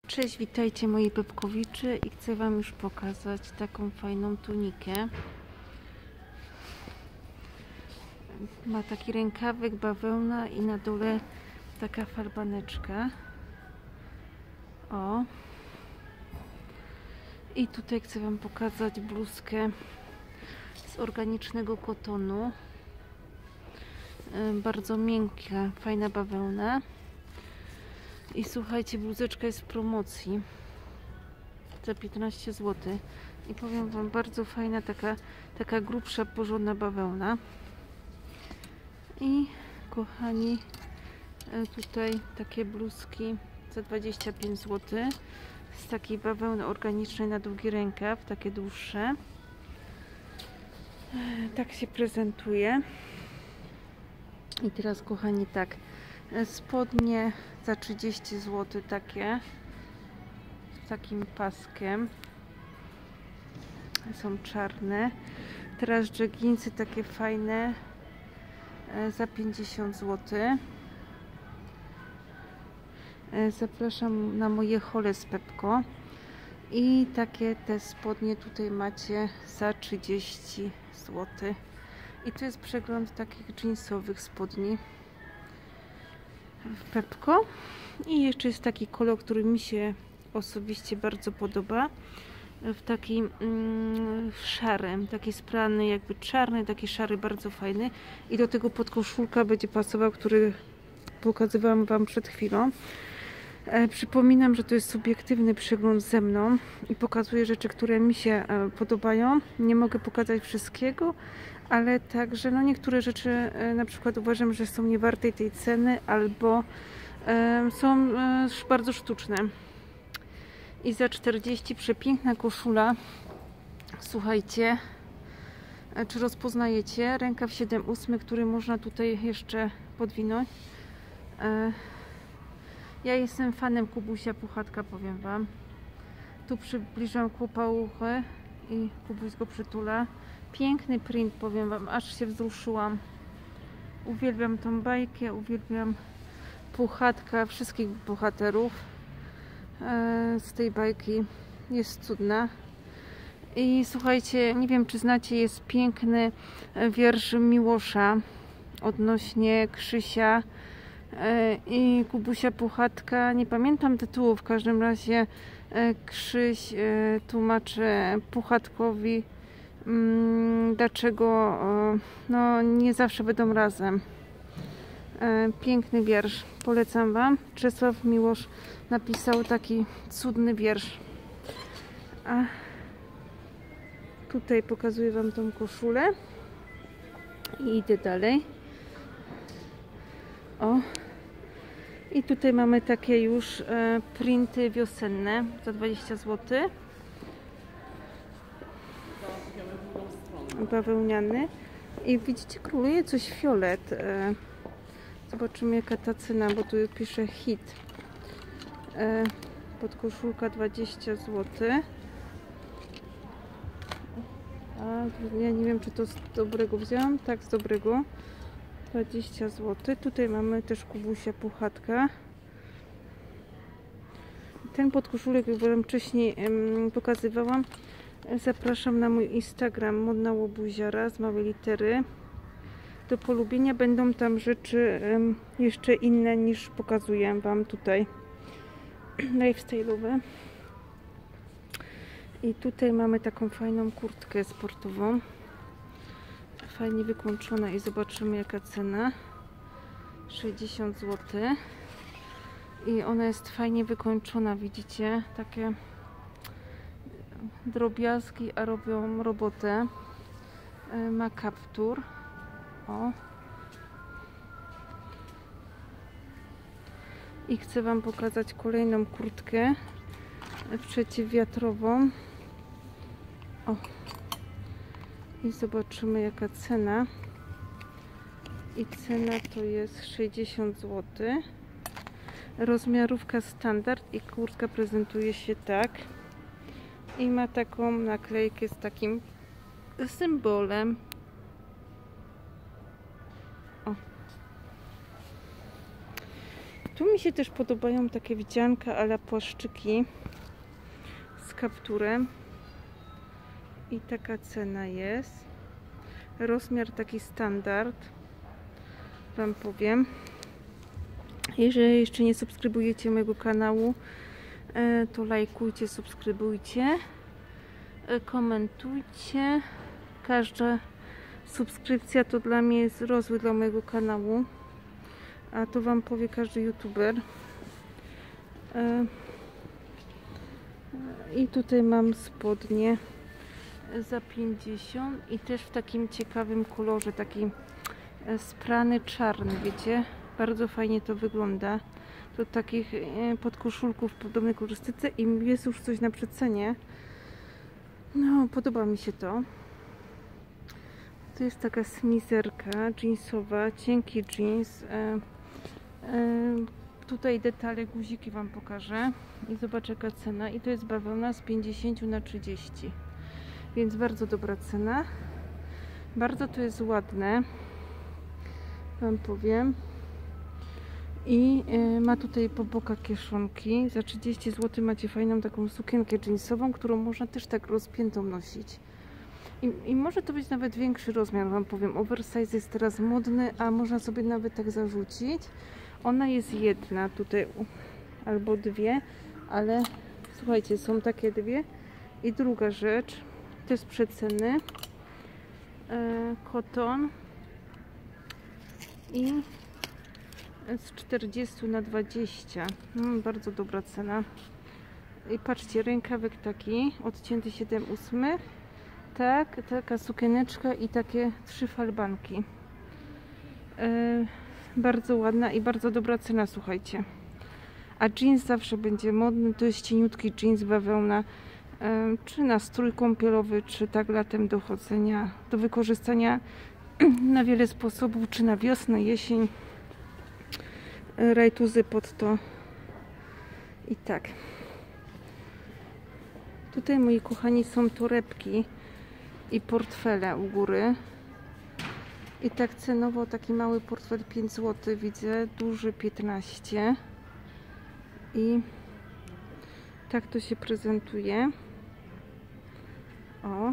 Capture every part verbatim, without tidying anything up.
Cześć, witajcie moi pepkowicze i chcę wam już pokazać taką fajną tunikę. Ma taki rękawek, bawełna i na dole taka farbaneczka. O. I tutaj chcę wam pokazać bluzkę z organicznego kotonu. Bardzo miękka, fajna bawełna. I słuchajcie, bluzeczka jest w promocji za piętnaście złotych. I powiem wam, bardzo fajna, taka, taka grubsza, porządna bawełna. I kochani, tutaj takie bluzki za dwadzieścia pięć złotych z takiej bawełny organicznej na długi rękaw, takie dłuższe. Tak się prezentuje. I teraz kochani, tak, spodnie za trzydzieści złotych, takie z takim paskiem, są czarne. Teraz jeginsy takie fajne za pięćdziesiąt złotych. Zapraszam na moje hole z Pepko. I takie te spodnie tutaj macie za trzydzieści złotych. I tu jest przegląd takich jeansowych spodni w Pepko. I jeszcze jest taki kolor, który mi się osobiście bardzo podoba. W takim mm, szarym, taki sprany jakby czarny, taki szary, bardzo fajny. I do tego podkoszulka będzie pasował, który pokazywałam wam przed chwilą. E, przypominam, że to jest subiektywny przegląd ze mną i pokazuję rzeczy, które mi się e, podobają. Nie mogę pokazać wszystkiego, ale także no niektóre rzeczy e, na przykład uważam, że są niewarte tej ceny albo e, są e, bardzo sztuczne. I za czterdzieści przepiękna koszula. Słuchajcie, e, czy rozpoznajecie? Rękaw siedem osiem, który można tutaj jeszcze podwinąć. E, ja jestem fanem Kubusia Puchatka, powiem wam. Tu przybliżam kłopauchy i Kubuś go przytula. Piękny print, powiem wam, aż się wzruszyłam. Uwielbiam tą bajkę, uwielbiam Puchatka, wszystkich bohaterów e, z tej bajki. Jest cudna. I słuchajcie, nie wiem czy znacie, jest piękny wiersz Miłosza odnośnie Krzysia e, i Kubusia Puchatka. Nie pamiętam tytułu, w każdym razie e, Krzyś e, tłumaczy Puchatkowi, dlaczego no, nie zawsze będą razem. Piękny wiersz, polecam wam. Czesław Miłosz napisał taki cudny wiersz. A tutaj pokazuję wam tą koszulę i idę dalej. O, i tutaj mamy takie już printy wiosenne za dwadzieścia złotych. Bawełniany. I widzicie, króluje coś fiolet. Zobaczymy jaka ta cena, bo tu pisze hit. Podkoszulka dwadzieścia złotych. A ja nie wiem czy to z dobrego wziąłam. Tak, z dobrego. dwadzieścia złotych. Tutaj mamy też Kubusia Puchatka. Ten podkoszulek, jak wam wcześniej pokazywałam, zapraszam na mój Instagram Modna Łobuziara z małej litery. Do polubienia. Będą tam rzeczy um, jeszcze inne niż pokazuję wam tutaj. Lifestyle'owe. I tutaj mamy taką fajną kurtkę sportową. Fajnie wykończona i zobaczymy jaka cena. sześćdziesiąt złotych. I ona jest fajnie wykończona, widzicie? Takie drobiazgi, a robią robotę. Ma kaptur. O. I chcę wam pokazać kolejną kurtkę przeciwwiatrową. O. I zobaczymy jaka cena. I cena to jest sześćdziesiąt złotych. Rozmiarówka standard i kurtka prezentuje się tak. I ma taką naklejkę z takim symbolem. O. Tu mi się też podobają takie wdzianka a la płaszczyki z kapturem. I taka cena jest. Rozmiar taki standard. Wam powiem. Jeżeli jeszcze nie subskrybujecie mojego kanału, to lajkujcie, subskrybujcie, komentujcie. Każda subskrypcja to dla mnie jest rozwój dla mojego kanału, a to wam powie każdy youtuber. I tutaj mam spodnie za pięćdziesiąt i też w takim ciekawym kolorze, taki sprany czarny, wiecie, bardzo fajnie to wygląda. Do takich podkoszulków podobnej kolorystyce i jest już coś na przecenie. No, podoba mi się to. To jest taka smizerka jeansowa, cienki jeans. E, e, tutaj detale, guziki wam pokażę i zobaczę jaka cena. I to jest bawełna z pięćdziesiąt na trzydzieści, więc bardzo dobra cena. Bardzo to jest ładne, wam powiem. I y, ma tutaj po bokach kieszonki. Za trzydzieści złotych macie fajną taką sukienkę jeansową, którą można też tak rozpiętą nosić. I, I może to być nawet większy rozmiar, wam powiem. Oversize jest teraz modny, a można sobie nawet tak zarzucić. Ona jest jedna tutaj, albo dwie, ale słuchajcie, są takie dwie. I druga rzecz, to jest przeceny. E, koton. I z czterdziestu na dwadzieścia. Hmm, bardzo dobra cena. I patrzcie, rękawek taki, odcięty siedem osiem. Tak, taka sukieneczka i takie trzy falbanki. Yy, bardzo ładna i bardzo dobra cena, słuchajcie. A jeans zawsze będzie modny. To jest cieniutki jeans, bawełna. Yy, czy na strój kąpielowy, czy tak latem do chodzenia, do wykorzystania na wiele sposobów, czy na wiosnę, jesień. Rajtuzy pod to. I tak. Tutaj, moi kochani, są torebki i portfele u góry. I tak cenowo taki mały portfel pięć złotych widzę, duży piętnaście. I tak to się prezentuje. O.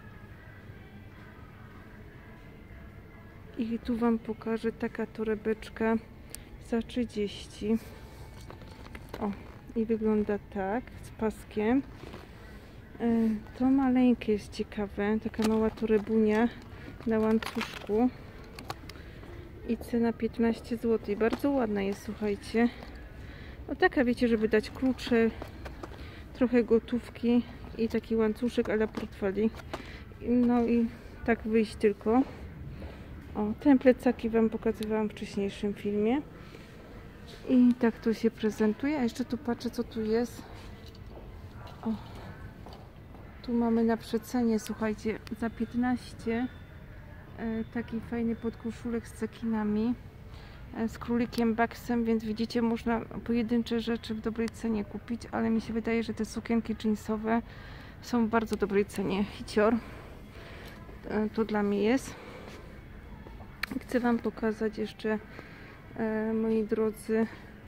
I tu wam pokażę taka torebeczka za trzydzieści. O, i wygląda tak, z paskiem. To maleńkie jest ciekawe, taka mała torebunia na łańcuszku. I cena piętnaście złotych. Bardzo ładna jest, słuchajcie. No taka, wiecie, żeby dać klucze, trochę gotówki i taki łańcuszek a la portfeli. No i tak wyjść tylko. O, te plecaki wam pokazywałam w wcześniejszym filmie. I tak to się prezentuje. A jeszcze tu patrzę, co tu jest. O, tu mamy na przecenie, słuchajcie, za piętnaście e, taki fajny podkoszulek z cekinami, e, z królikiem baksem, więc widzicie, można pojedyncze rzeczy w dobrej cenie kupić, ale mi się wydaje, że te sukienki jeansowe są w bardzo dobrej cenie. Hicior e, to dla mnie jest. Chcę wam pokazać jeszcze, e, moi drodzy,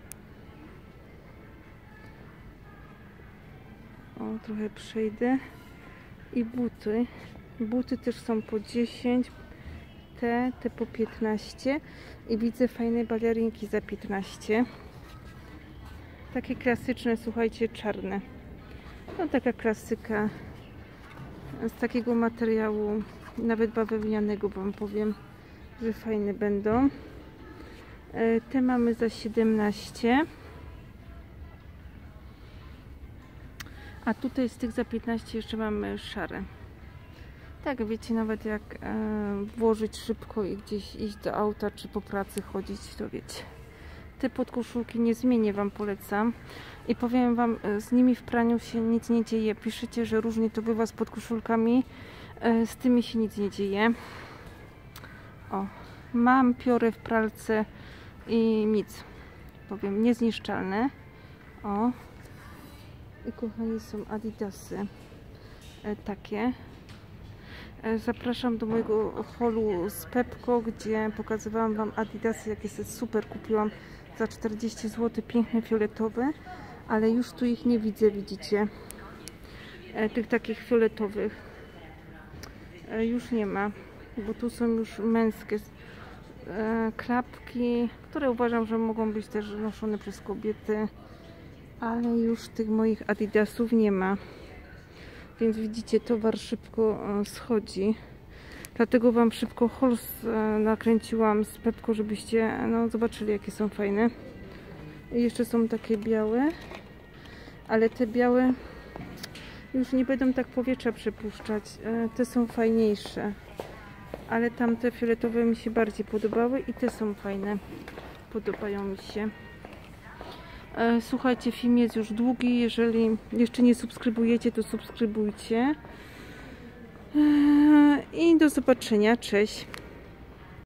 o, trochę przejdę, i buty. Buty też są po dziesięć, te, te po piętnaście i widzę fajne balerinki za piętnaście. Takie klasyczne, słuchajcie, czarne. No taka klasyka z takiego materiału, nawet bawełnianego wam powiem, że fajne będą. Te mamy za siedemnaście. A tutaj z tych za piętnaście jeszcze mamy szare. Tak, wiecie, nawet jak e, włożyć szybko i gdzieś iść do auta, czy po pracy chodzić, to wiecie. Te podkoszulki niezmiennie wam polecam. I powiem wam, z nimi w praniu się nic nie dzieje. Piszecie, że różnie to bywa z podkoszulkami. E, z tymi się nic nie dzieje. O, mam piorę w pralce i nic. Powiem, niezniszczalne. O. I kochani, są adidasy e, takie. E, zapraszam do mojego holu z Pepco, gdzie pokazywałam wam adidasy, jakie sobie super kupiłam za czterdzieści złotych, piękne fioletowe, ale już tu ich nie widzę, widzicie, e, tych takich fioletowych e, już nie ma, bo tu są już męskie e, klapki, które uważam, że mogą być też noszone przez kobiety, ale już tych moich adidasów nie ma, więc widzicie, towar szybko e, schodzi. Dlatego wam szybko haul nakręciłam z Pepko, żebyście no, zobaczyli, jakie są fajne. I jeszcze są takie białe, ale te białe już nie będą tak powietrza przepuszczać. Te są fajniejsze, ale tamte fioletowe mi się bardziej podobały i te są fajne, podobają mi się. Słuchajcie, film jest już długi, jeżeli jeszcze nie subskrybujecie, to subskrybujcie. I do zobaczenia, cześć.